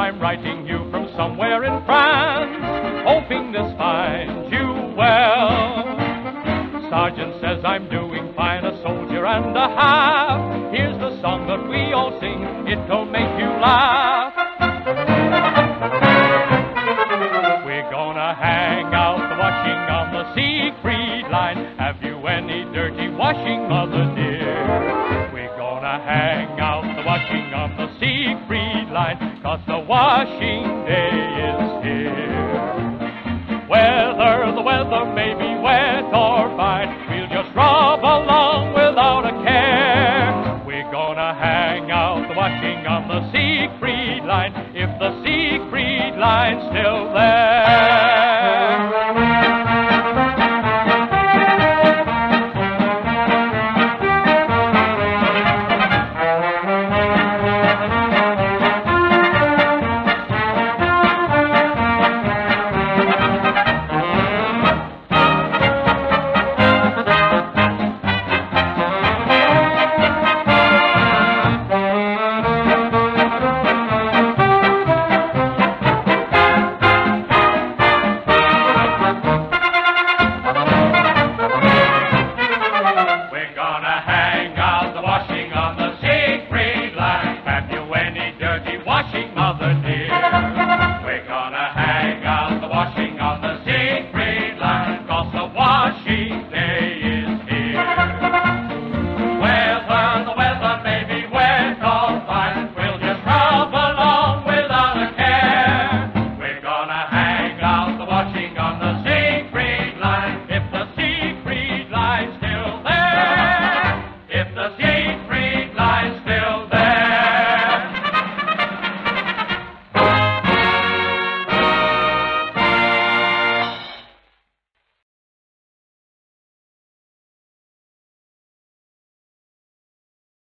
I'm writing you from somewhere in France, hoping this finds you well. Sergeant says I'm doing fine, a soldier and a half. Here's the song that we all sing, it'll make you laugh. We're gonna hang out the washing on the Siegfried line. Have you any dirty washing, mother dear? We're gonna hang out the washing on the Siegfried line, 'cause the washing day is here. Whether the weather may be wet or fine, we'll just rub along without a care. We're gonna hang out the washing on the Siegfried line, if the Siegfried line's still there.